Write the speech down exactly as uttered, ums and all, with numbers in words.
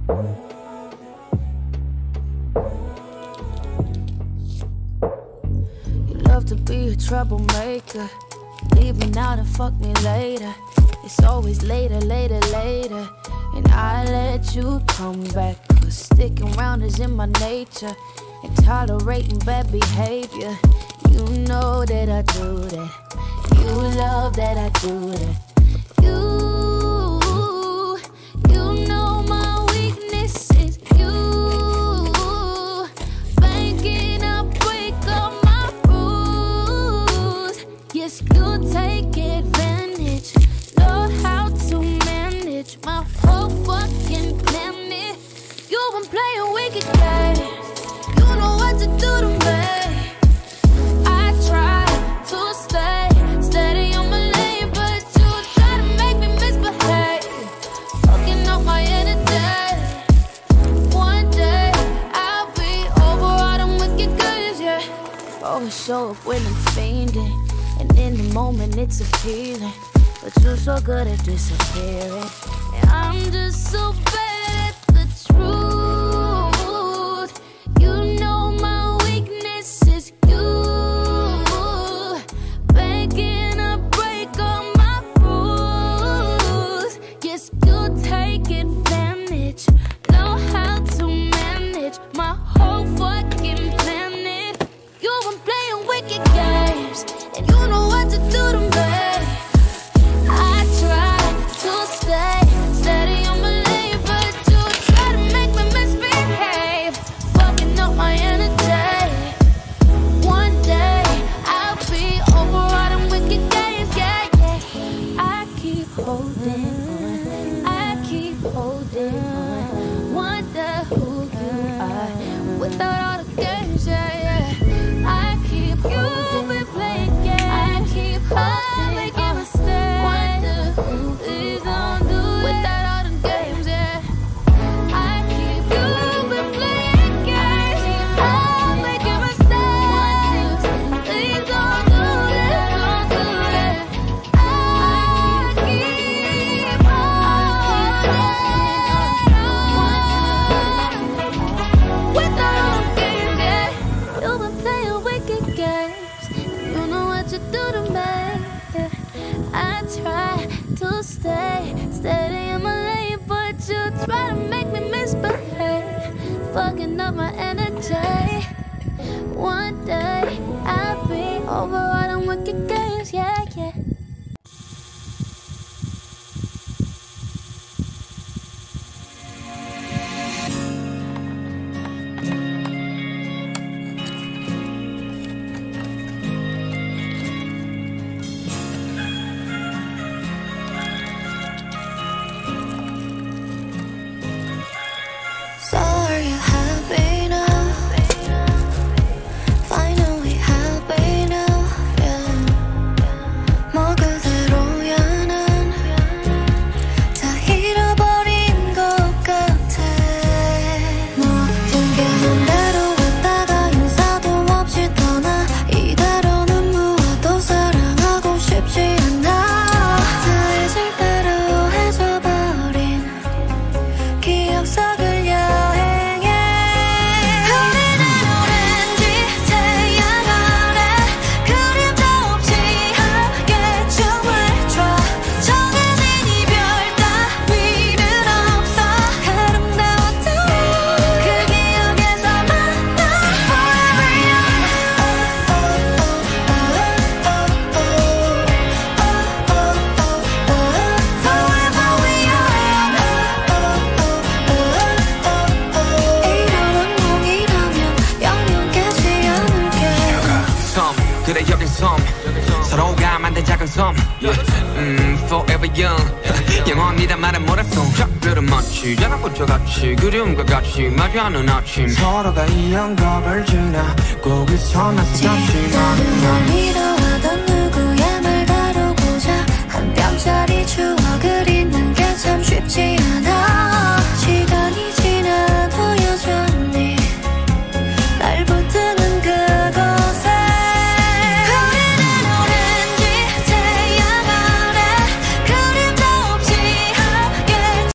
You love to be a troublemaker, leave me now to fuck me later. It's always later, later, later, and I let you come back, cause sticking around is in my nature, and tolerating bad behavior. You know that I do that, you love that I do that. You, you know my weaknesses. You, thinking I break all my rules. Yes, you take advantage, know how to manage my whole fucking planet. You been playing wicked games, you know what to do to me. I try to stay steady on my lane, but you try to make me misbehave, fucking up my energy. One day I'll be over all them wicked games, yeah. Always show up when I'm fainting, and in the moment it's appealing, but you're so good at disappearing, and I'm just so bad at the truth. You know my weaknesses. You begging to break all my rules. Yes, you take advantage, know how to manage my whole fucking planet. You been playing wicked games, and you know what to do to me. I try to stay steady on my lane, but you try to make me misbehave, fucking up my energy. One day I'll be over all them wicked games, yeah, yeah. I keep holding on, I keep holding on. Wonder who you are without all the games, yeah, yeah. I keep you been playing games, I keep holding, making mistakes. Wonder who please don't do it without all the games, yeah. I keep you been playing games, I'm making mistakes. Please don't do it, don't do it. I keep on without all the games, yeah. You've been playing wicked games, and you know what you do to me, yeah. I try to stay steady in my lane, but you try to make me misbehave, fucking up my energy. One day I'll be over all them wicked games, yeah, yeah. So are you happy now? Finally happy now, yeah. 뭐 그대로야 난 다 잃어버린 것 같아. 모든 게 맘대로 갔다가 인사도 없이 떠나. 이대로는 무엇도 사랑하고 싶지 않아. 다 잊을 대로 해줘버린 기억 속을 그래 여긴 섬 서로가 만든 작은 섬 음, forever young 영원이란 말은 몰랐어 작별은 마치 자나꽃과 같이 그리움과 같이 마주하는 아침 서로가 이 영겁을 지나 거기서 나서 다시 만나 믿어하던 누구의 말 다루고자 한 뼘짜리 주